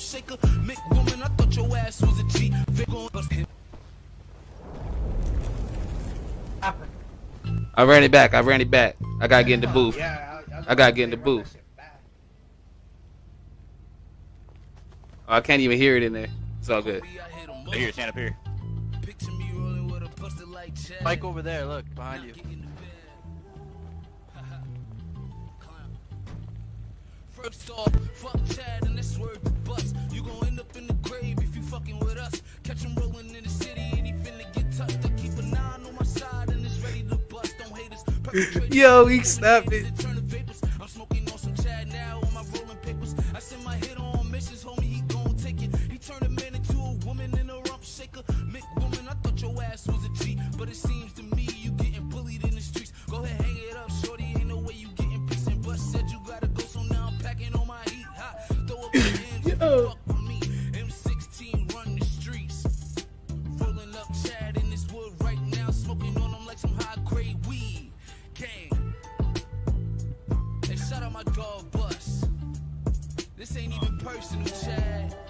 shaker. Mick woman, I thought your ass was a G. I ran it back. I gotta get in the booth. I gotta get in the booth. Oh, I can't even hear it in there. It's all good. Right here, stand up here. Mike over there, look, behind you. First off, fuck Chad and let's swerve the bus. You gon' end up in the grave if you fucking with us. Catch him rolling in the city and he finna get touched. I keep a 9 on my side and it's ready to bust. Don't hate us. Yo, he snapped it. I'm smoking on some Chad now on my rolling papers. I send my hit on missions, homie, he gon' take it. He turned a man into a woman in a rump shaker. Mick woman, I thought your ass was a G, but it seems to me you getting bullied in the streets. Go ahead, hang it up, shorty. Ain't no way you getting pissed and bust. Said you gotta go, so now I'm packing on my heat. Hot, throw up your hands if you fuck with me. M16 run the streets. Rolling up Chad in this wood right now, smoking on them like some high grade weed. Gang. Hey, shout out my dog Bus. This ain't even personal, Chad.